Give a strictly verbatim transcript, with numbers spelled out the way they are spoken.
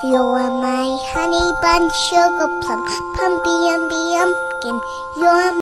You are my honey bun, sugar plum, pumpy